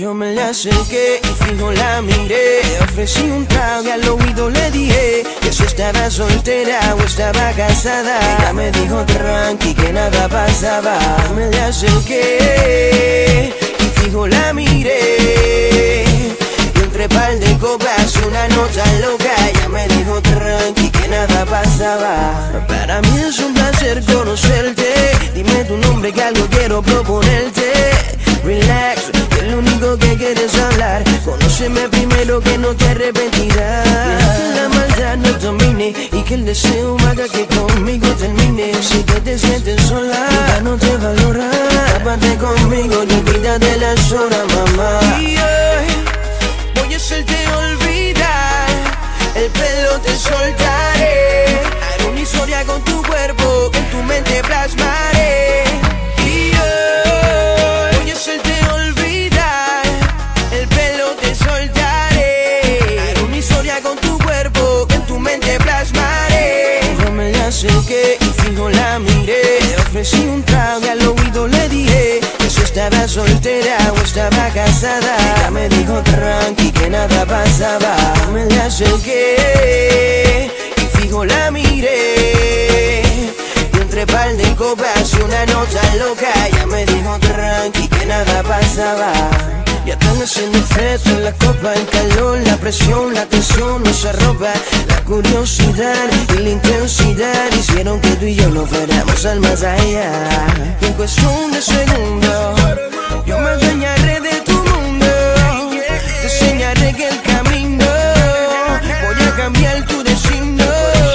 Yo me la acerqué y fijo la miré. Ofrecí un trago y al oído le dije que si estaba soltera o estaba casada. Ella me dijo tranqui que nada pasaba. Me la acerqué y fijo la miré. Y entre par de copas una nota loca. Ella me dijo tranqui que nada pasaba. Para mí es un placer conocerte. Dime tu nombre que algo quiero proponerte. Relax, que es lo único que quieres hablar. Conóceme primero que no te arrepentirás. Que la maldad no domine y que el deseo haga que conmigo termine. Si te sientes sola, ya no te valora. Tápate conmigo y olvídate las horas, mamá. Y hoy voy a hacerte olvidar. El pelo te soltaré. Haré una historia con tu cuerpo que en tu mente plasmaré. Y hoy voy a hacerte olvidar. El pelo te soltaré. Haré una historia con tu cuerpo que en tu mente plasmaré. Yo me la acerqué y fijo la miré. Ofrecí un trago y al oído le dije que si estaba soltera o estaba casada. Ella me dijo tranqui que nada pasaba. Me la acerqué y fijo la miré. Y entre par de copas y una nota loca. Ella me dijo tranqui que nada pasaba. Ya están haciendo efecto en la copa, el calor, la presión, la tensión nos arropa. La curiosidad y la intensidad hicieron que tú y yo no fuéramos al más allá. Y en cuestión de segundos yo me adueñaré de tu mundo. Te enseñaré que el camino voy a cambiar tu destino.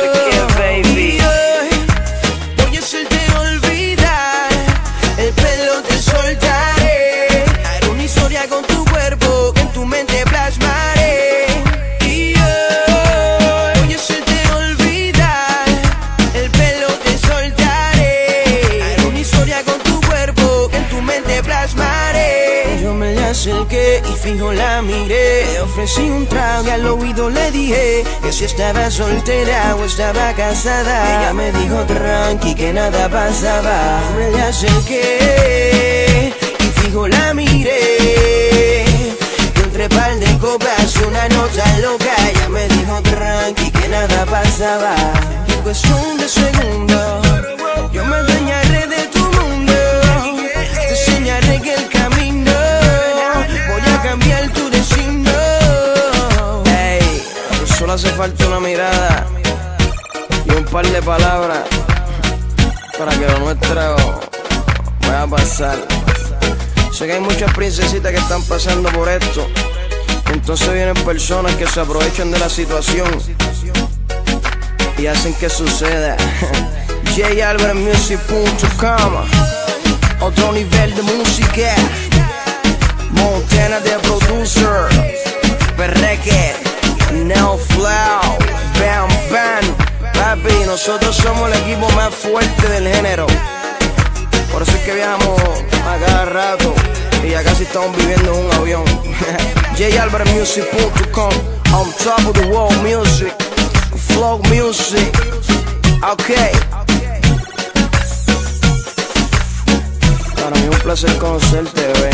Y hoy voy a hacerte olvidar. El pelo te soltaré. Haré una historia con tu cuerpo que en tu mente plasmaré. Y hoy voy a hacerte olvidar. El pelo te soltaré. Haré una historia con tu cuerpo que en tu mente plasmaré. Yo me la acerqué y fijo la miré. Ofrecí un trago y al oído le dije que si estaba soltera o estaba casada. Ella me dijo tranqui que nada pasaba. Me la acerqué y fijo la miré. Y entre par de copas y una nota loca. Ella me dijo tranqui que nada pasaba. Y en cuestión de segundos yo me adueñaré de tu mundo. Te enseñaré que el camino voy a cambiar tu destino. Ey, solo hace falta una mirada y un par de palabras para que lo nuestro vaya a pasar. Sé que hay muchas princesitas que están pasando por esto. Entonces vienen personas que se aprovechan de la situación y hacen que suceda. JAlvarezmusic.com. Otro nivel de música. Montana de producer. Perreque, Neo Flow, Bam Bam. Papi, nosotros somos el equipo más fuerte del género. Por eso es que viajamos a cada rato y ya casi estamos viviendo en un avión. JAlvarezmusic.com. On top of the world music, flow music. Okay. Para mí es un placer conocerte, bebé.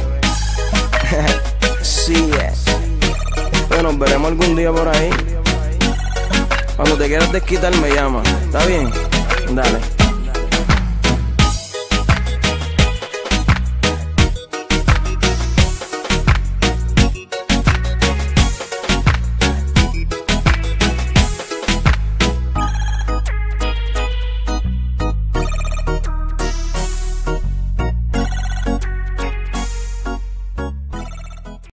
Sí, bueno, nos veremos algún día por ahí. Cuando te quieras desquitar me llama. ¿Está bien? Dale.